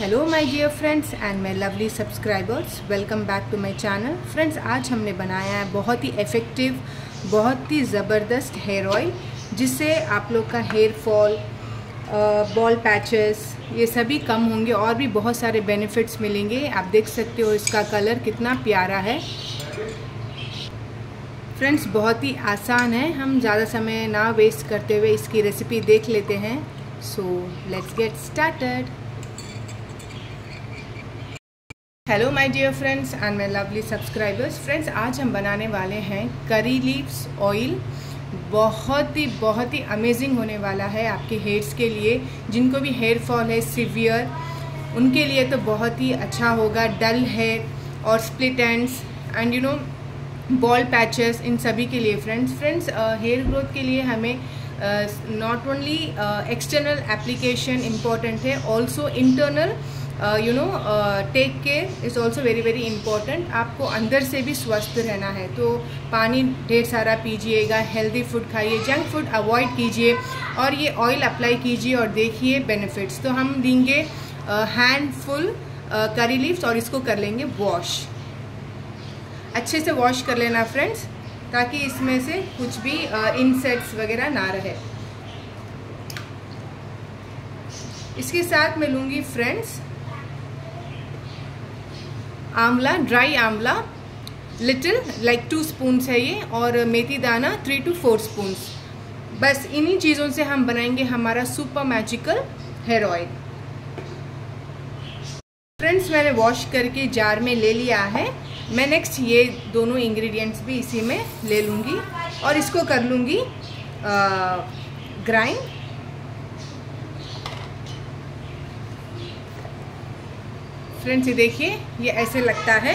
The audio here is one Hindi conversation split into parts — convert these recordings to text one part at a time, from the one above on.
Hello my dear friends and my lovely subscribers, welcome back to my channel. Friends, आज हमने बनाया है बहुत ही इफ़ेक्टिव, बहुत ही ज़बरदस्त हेयर ऑयल, जिससे आप लोग का हेयर फॉल, बॉल पैचेस ये सभी कम होंगे और भी बहुत सारे बेनिफिट्स मिलेंगे। आप देख सकते हो इसका कलर कितना प्यारा है। फ्रेंड्स, बहुत ही आसान है, हम ज़्यादा समय ना वेस्ट करते हुए इसकी रेसिपी देख लेते हैं। So let's get started. Hello my dear friends and my lovely subscribers. Friends, आज हम बनाने वाले हैं करी लीव्स ऑयल। बहुत ही अमेजिंग होने वाला है आपके हेयर्स के लिए। जिनको भी हेयर फॉल है सिवियर, उनके लिए तो बहुत ही अच्छा होगा। डल हेयर और split ends and bald patches, इन सभी के लिए फ्रेंड्स हेयर ग्रोथ के लिए हमें not only external application important है, also internal take care is also very important. आपको अंदर से भी स्वस्थ रहना है तो पानी ढेर सारा पीजिएगा, हेल्दी फूड खाइए, जंक फूड अवॉइड कीजिए और ये ऑयल अप्लाई कीजिए और देखिए बेनिफिट्स। तो हम देंगे हैंडफुल करी लीव्स और इसको कर लेंगे वॉश। अच्छे से वॉश कर लेना फ्रेंड्स, ताकि इसमें से कुछ भी इंसेक्ट्स वगैरह ना रहे। इसके साथ मैं लूँगी फ्रेंड्स आंवला, ड्राई आंवला, लिटिल लाइक 2 स्पून्स है ये, और मेथी दाना 3 to 4 स्पून्स। बस इन्हीं चीज़ों से हम बनाएंगे हमारा super magical hair oil. Friends, मैंने वॉश करके जार में ले लिया है। मैं नेक्स्ट ये दोनों इंग्रेडिएंट्स भी इसी में ले लूँगी और इसको कर लूँगी ग्राइंड। फ्रेंड्स, ये देखिए ये ऐसे लगता है।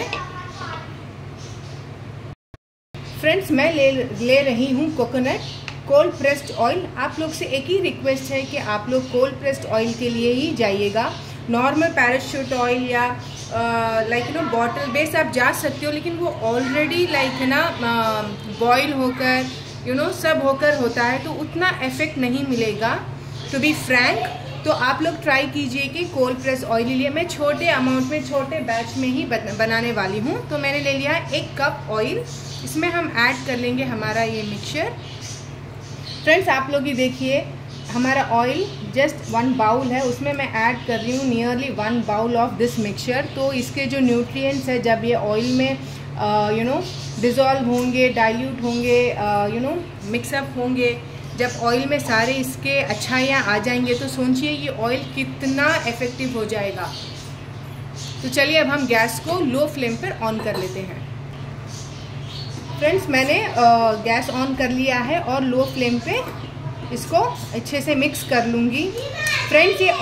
फ्रेंड्स, मैं ले रही हूँ कोकोनट कोल्ड प्रेस्ड ऑयल। आप लोग से एक ही रिक्वेस्ट है कि आप लोग कोल्ड प्रेस्ड ऑयल के लिए ही जाइएगा। नॉर्मल पैराशूट ऑयल या बॉटल बेस आप जा सकते हो, लेकिन वो ऑलरेडी बॉयल होकर सब होकर होता है, तो उतना इफेक्ट नहीं मिलेगा। टू बी फ्रैंक, तो आप लोग ट्राई कीजिए कि कोल्ड प्रेस ऑयल लिए। मैं छोटे अमाउंट में, छोटे बैच में ही बनाने वाली हूँ। तो मैंने ले लिया है 1 कप ऑयल। इसमें हम ऐड कर लेंगे हमारा ये मिक्सचर। फ्रेंड्स, आप लोग ये देखिए हमारा ऑयल जस्ट 1 बाउल है, उसमें मैं ऐड कर रही हूँ nearly 1 bowl of this mixture. तो इसके जो न्यूट्रिएंट्स है, जब ये ऑयल में डिज़ोल्व होंगे, डाइल्यूट होंगे, मिक्सअप होंगे, जब ऑयल में सारे इसके अच्छाइयाँ आ जाएंगे, तो सोचिए ये ऑयल कितना इफ़ेक्टिव हो जाएगा। तो चलिए अब हम गैस को लो फ्लेम पर ऑन कर लेते हैं। फ्रेंड्स, मैंने गैस ऑन कर लिया है और लो फ्लेम पे इसको अच्छे से मिक्स कर लूँगी। फ्रेंड्स, ये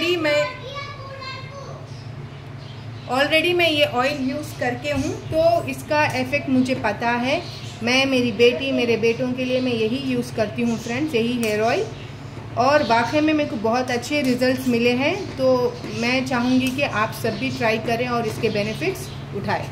ऑलरेडी मैं ये ऑयल यूज़ करके हूँ, तो इसका इफ़ेक्ट मुझे पता है। मैं, मेरी बेटी, मेरे बेटों के लिए मैं यही यूज़ करती हूँ फ्रेंड्स, यही हेयर ऑयल, और वाकई में मेरे को बहुत अच्छे रिजल्ट्स मिले हैं। तो मैं चाहूँगी कि आप सब भी ट्राई करें और इसके बेनिफिट्स उठाएं।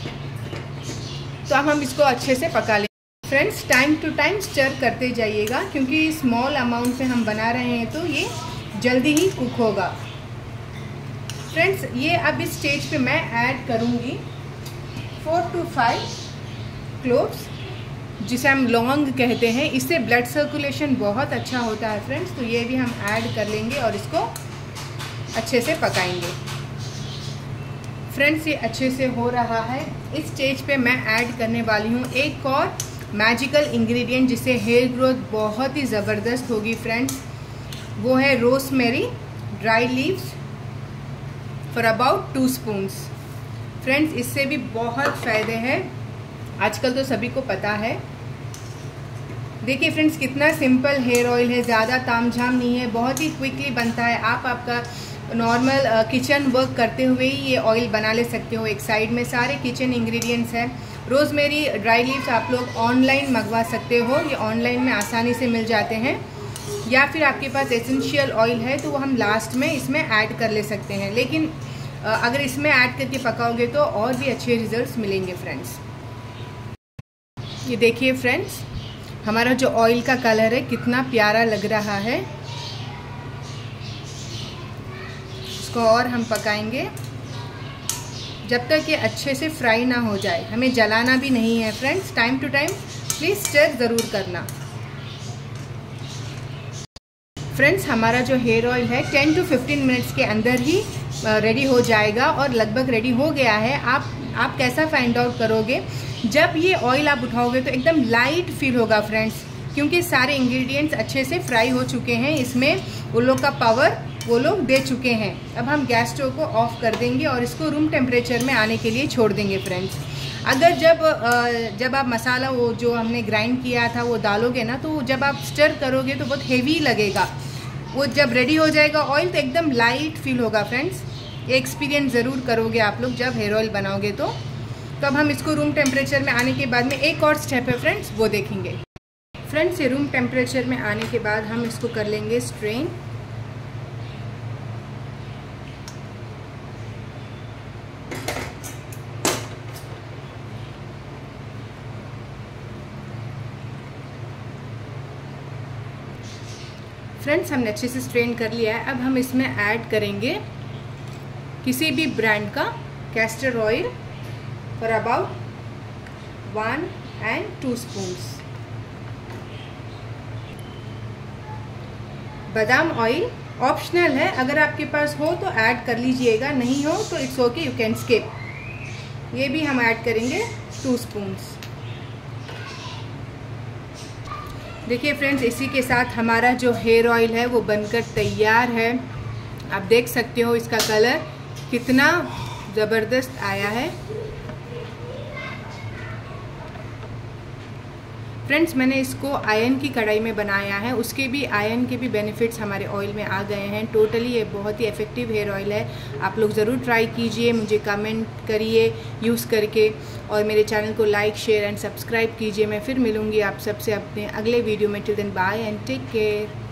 तो अब हम इसको अच्छे से पका लें। Friends, time to time stir करते जाइएगा, क्योंकि स्मॉल अमाउंट पे हम बना रहे हैं तो ये जल्दी ही कुक होगा। फ्रेंड्स, ये अब इस स्टेज पे मैं ऐड करूँगी 4 to 5 क्लोव्स, जिसे हम लौंग कहते हैं। इससे ब्लड सर्कुलेशन बहुत अच्छा होता है फ्रेंड्स। तो ये भी हम ऐड कर लेंगे और इसको अच्छे से पकाएंगे। फ्रेंड्स, ये अच्छे से हो रहा है। इस स्टेज पे मैं ऐड करने वाली हूँ एक और मैजिकल इंग्रेडिएंट, जिससे हेयर ग्रोथ बहुत ही ज़बरदस्त होगी फ्रेंड्स। वो है rosemary dry leaves for about 2 spoons. Friends, इससे भी बहुत फ़ायदे हैं, आजकल तो सभी को पता है। देखिए फ्रेंड्स, कितना सिंपल हेयर ऑयल है, ज़्यादा तामझाम नहीं है, बहुत ही क्विकली बनता है। आप आपका नॉर्मल किचन वर्क करते हुए ही ये ऑयल बना ले सकते हो। एक साइड में सारे किचन इंग्रेडिएंट्स हैं। रोज़मेरी ड्राई लीव्स आप लोग ऑनलाइन मंगवा सकते हो, ये ऑनलाइन में आसानी से मिल जाते हैं। या फिर आपके पास एसेंशियल ऑयल है तो वो हम लास्ट में इसमें ऐड कर ले सकते हैं, लेकिन अगर इसमें ऐड करके पकाओगे तो और भी अच्छे रिजल्ट्स मिलेंगे फ्रेंड्स। ये देखिए फ्रेंड्स, हमारा जो ऑयल का कलर है कितना प्यारा लग रहा है। इसको और हम पकाएंगे जब तक ये अच्छे से फ्राई ना हो जाए। हमें जलाना भी नहीं है friends. Time to time please stir ज़रूर करना। फ्रेंड्स हमारा जो हेयर ऑयल है 10 to 15 मिनट्स के अंदर ही रेडी हो जाएगा और लगभग रेडी हो गया है। आप कैसा फाइंड आउट करोगे, जब ये ऑयल आप उठाओगे तो एकदम लाइट फील होगा फ्रेंड्स, क्योंकि सारे इंग्रेडिएंट्स अच्छे से फ्राई हो चुके हैं। इसमें वो लोग का पावर वो लोग दे चुके हैं। अब हम गैस स्टोव को ऑफ कर देंगे और इसको रूम टेम्परेचर में आने के लिए छोड़ देंगे फ्रेंड्स। अगर जब आप मसाला वो जो हमने ग्राइंड किया था वो डालोगे ना, तो जब आप स्टर करोगे तो बहुत हेवी लगेगा। वो जब रेडी हो जाएगा ऑयल तो एकदम लाइट फील होगा फ्रेंड्स। ये एक्सपीरियंस ज़रूर करोगे आप लोग जब हेयर ऑयल बनाओगे तो। अब हम इसको रूम टेम्परेचर में आने के बाद में एक और स्टेप है फ्रेंड्स, वो देखेंगे। फ्रेंड्स ये रूम टेम्परेचर में आने के बाद हम इसको कर लेंगे स्ट्रेन। फ्रेंड्स हमने अच्छे से स्ट्रेन कर लिया है। अब हम इसमें ऐड करेंगे किसी भी ब्रांड का castor oil for about 1 and 2 spoons. बादाम ऑयल ऑप्शनल है, अगर आपके पास हो तो ऐड कर लीजिएगा, नहीं हो तो it's okay, you can skip. ये भी हम ऐड करेंगे 2 स्पून्स। देखिए फ्रेंड्स इसी के साथ हमारा जो हेयर ऑयल है वो बनकर तैयार है। आप देख सकते हो इसका कलर कितना ज़बरदस्त आया है। फ्रेंड्स मैंने इसको आयरन की कढ़ाई में बनाया है, उसके भी आयरन के भी बेनिफिट्स हमारे ऑयल में आ गए हैं। टोटली ये बहुत ही इफ़ेक्टिव हेयर ऑयल है। आप लोग ज़रूर ट्राई कीजिए, मुझे कमेंट करिए यूज़ करके, और मेरे चैनल को लाइक शेयर एंड सब्सक्राइब कीजिए। मैं फिर मिलूँगी आप सबसे अपने अगले वीडियो में। Till then bye and take care.